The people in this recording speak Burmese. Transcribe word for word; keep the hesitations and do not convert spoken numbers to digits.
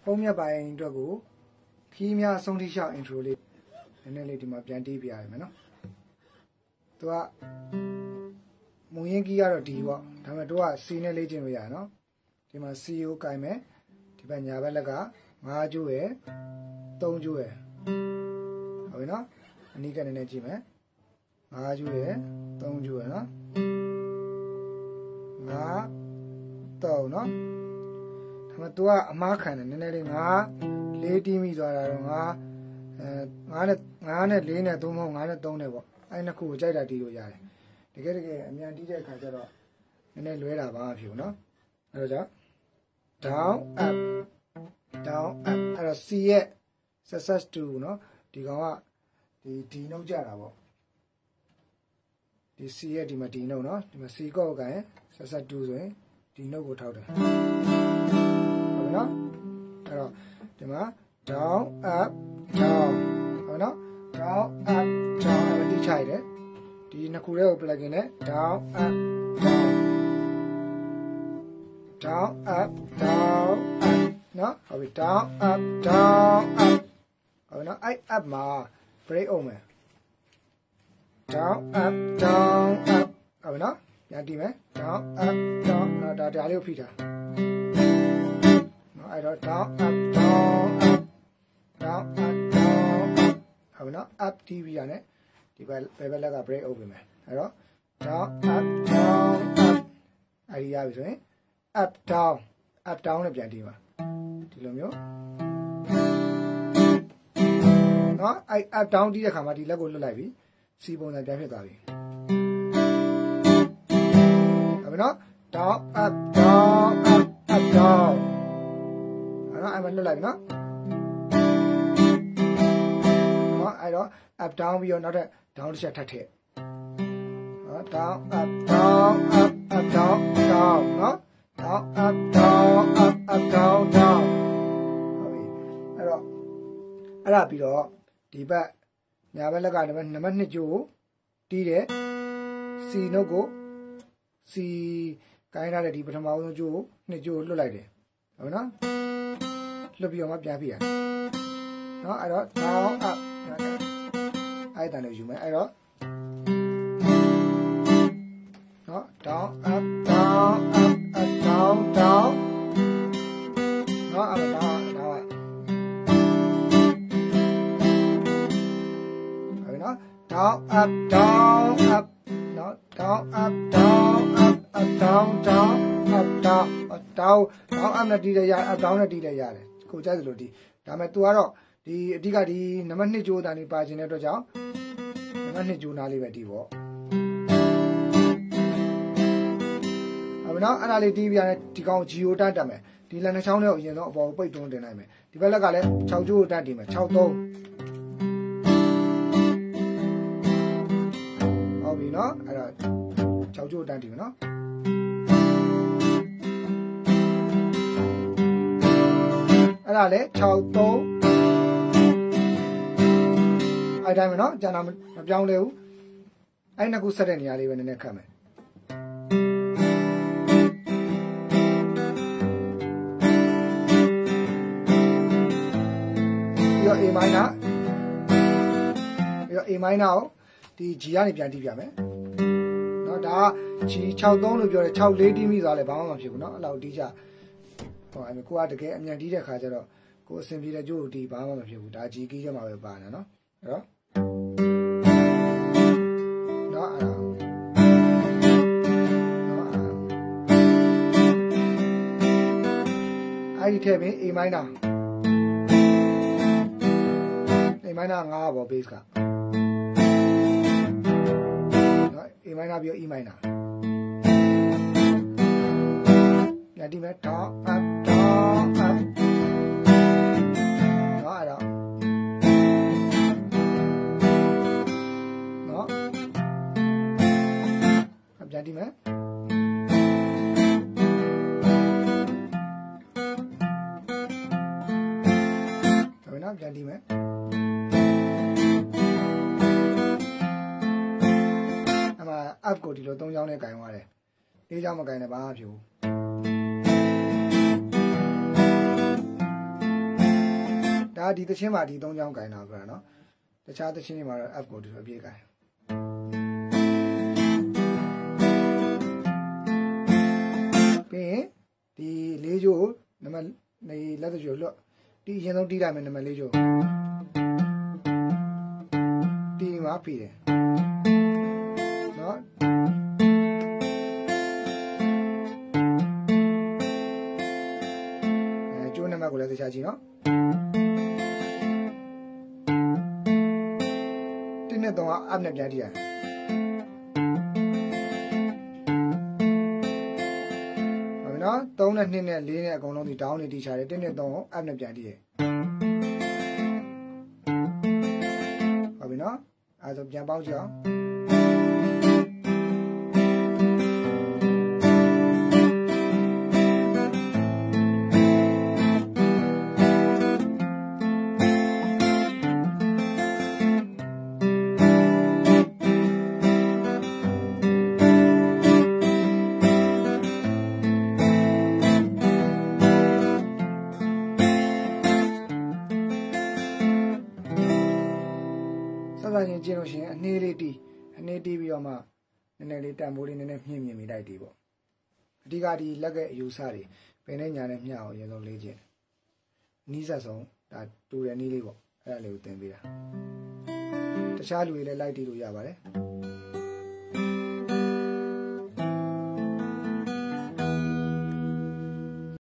ပုံမြတ်ပိုင်းအတွက်ကိုခီးများဆုံးထိရှောက် intro လေးနည်းနည်းလေးဒီမှာပြန်တီးပြရမယ်နော်သူကမူရင်းကြီးကတော့ဒီပေါ့ဒါပေမဲ့တို့က C နဲ့လေ့ကျင့်လို့ရနော်ဒီမှာ C ကိုကင်မယ်ဒီဘက်ညာဘက်လက်က၅ကျိုးရယ်၃ကျိုးရယ်ဟုတ်ပြီနော်အနည်းကနည်းနည်းကြည့်မယ်၅ကျိုးရယ်၃ကျိုးရယ်နော်၅တော့နော်ဒါပေမဲ့သူကအမားခံတယ်နည်းနည်းလေး၅လေးတီးမိသွားတာတော့၅အဲ၅နဲ့၅နဲ့၄နဲ့၃မဟုတ်၅နဲ့၃နဲ့ပေါ့အဲ့နှစ်ခုကိုကြိုက်တာတီးလို့ရတယ်တကယ်တကယ်အမြန်တီးတဲ့အခါကျတော့နည်းနည်းလွဲတာပါဖြစ်ဘူးနော်အဲ့တော့ down up down up အဲ့တော့ C ရဲ့ success to နော်ဒီကောင်ကဒီဒီနှုတ်ကြတာပေါ့ဒီ C ရဲ့ဒီမှာဒီနှုတ်နော်ဒီမှာ C ကောက်ကန် success to ဆိုရင်ဒီနှုတ်ကိုထောက်တယ်ဟုတ်နော်အဲ့တော့ဒီမှာ down up down ဟုတ်နော် down up down အဲ့ဒီချိုက်တယ်ဒီနှစ်ခုလေးကို plug in နဲ့ down up down down up down up နော်ဟုတ်ပြီ down up down up ဟုတ်နော်အဲ့ up မှာ break အောင်မယ် down up down up ဟုတ်နော်ပြန်တီးမယ် down up down နော်ဒါဒါလေးကိုဖိတာနော်အဲ့တော့ down up down up down up down up ဟုတ်နော် up တီးပြီးရတယ်ဒီဘက်ဘယ်ဘက်လက်က break အောင်ပြင်မယ်အဲ့တော့ down up down up အဲ့ဒီရပြီဆိုရင် up down up down နဲ့ပြန်တီးပါဒီလိုမျိုးနော်အဲ့ up down တီးတဲ့ခါမှာဒီလက်ကိုလွတ်လိုက်ပြီ C ပုံစံပြန်ဖြစ်သွားပြီဟုတ်ပြီနော် down up down up up down အဲ့တော့အဲ့မှာလွတ်လိုက်ပြီနော်နော်အဲ့တော့ up down ပြီးတော့နောက်ထပ် down တစ်ချက်ထပ်ထည့်နော် down up down up up down down နော် down up down up up down down ဟုတ်ပြီအဲ့တော့အဲ့ဒါပြီးတော့ဒီဘက်ညာဘက်လက်ကနံပါတ်နံပါတ်၂ကျိုးကိုတီးတယ် C နှုတ်ကို C ကိုင်းထားတဲ့ဒီပထမဆုံးကျိုးကိုနှစ်ကျိုးလွတ်လိုက်တယ်ဟုတ်နော်လွတ်ပြီးတော့မှပြန်ပြရနော်အဲ့တော့ down up အဲ့ဒါလည်းယူမယ်အဲ့တော့နော် down up down up up down down နော်အဲ့ဒါဒါဟုတ်ပြီနော် down up down up နော် down up down up up down down up down down down up နဲ့တီးတယ်ရ up down နဲ့တီးတယ်ရတယ်ကိုကြိုက်သလိုတီးဒါပေမဲ့ तू ကတော့ဒီအဓိကဒီနံပါတ်၂ကျိုးတန်လေးပါခြင်းတဲ့အတွက်ကြောင့်နံပါတ်၂ကျိုးနားလေးပဲတီးပေါ့ဟုတ်ပြီနော်အဲ့ဒါလေးတီးပြရတယ်ဒီကောင် G ကိုတတ်တက်မယ်ဒီလက်နှချောင်းလေးကိုအရင်ဆုံးအပေါ်ကိုပိတ်တွန်းတင်လိုက်မယ်ဒီဘက်လက်ကလည်း၆ကျိုးကိုတတ်တင်မယ်၆၃ဟုတ်ပြီနော်အဲ့တော့၆ကျိုးကိုတတ်တင်မယ်နော်အဲ့ဒါလည်း၆၃အဲ့တိုင်းပဲနော်ကျန်တာမပြောင်းလဲဘူးအဲ့နှစ်ခုဆက်တဲ့နေရာလေးပဲနည်းနည်းခတ်မယ်ပြီးတော့ A minor ပြီးတော့ A minor ကိုဒီ G ကနေပြန်တီးပြမယ်နော်ဒါက G ၆၃လို့ပြောတယ်၆၄တီးမိသွားလဲဘာမှမဖြစ်ဘူးနော်အဲ့လောက်တီးကြဟောအဲ့ကိုကတကယ်အမြန်တီးတဲ့ခါကျတော့ကိုအဆင်ပြေတဲ့ကြိုးကိုတီးဘာမှမဖြစ်ဘူးဒါ G key ထဲမှာပဲပါနေနော်အဲ့တော့နော်အဲ့ဒါနော်အဲ့ဒီထည့်ပြီး A minor A minor ၅ပေါ့ base ကနော် A minor ပြီး E minor ပြန်တီးမယ် down up down up နော်အဲ့တော့နော်ပြန်တီးမယ်ဟုတ်နော်ပြန်တီးမယ်အမှ up ကိုဒီလို၃ချောင်းနဲ့ကင်သွားတယ်၄ချောင်းမကင်နဲ့ဘာမှမဖြစ်ဘူးဒါဒီတချင်းမှာဒီသုံးချောင်းကင်တာပြောတာနော်တခြားတချင်းတွေမှာတော့ F ကိုဒီလိုပြေးကင်ပြီးရင်ဒီလေးချိုးနံပါတ်နေလက်တချိုးလွတ်ဒီအရင်ဆုံးတီးလိုက်မယ်နံပါတ်လေးချိုးတီးမှာပြီးတယ်နော်အဲကျိုးနံပါတ်ကိုလည်းသိချကြည့်နော်တင်းနဲ့တော့အပ်နဲ့ပြန်တီးရနော်သုံးနဲ့နှစ်နဲ့လေးနဲ့အကုန်လုံးဒီဒေါင်းနေတီးချတယ်တင်းနဲ့သုံးကိုအပ်နဲ့ပြန်တီးရဟုတ်ပြီနော်အဲဒါပြန်ပေါင်းကြအောင်ကျင်းလို့ရှိရင်အနှေးလေးတီးအနှေးတီးပြီးတော့မှနည်းနည်းလေးတန်ဖိုးလေးနည်းနည်းမြင့်မြင့်မိလိုက်တီးပေါ့အဓိကဒီလက်ကအယူဆတွေပင်နဲ့ညာနဲ့မျှအောင်အရင်ဆုံးလေးချင်းနီးစပ်ဆုံးဒါတူရနီးလေးပေါ့အဲ့ဒါလေးကိုသင်ပေးတာတခြားလူတွေလည်းလိုက်တီးလို့ရပါတယ်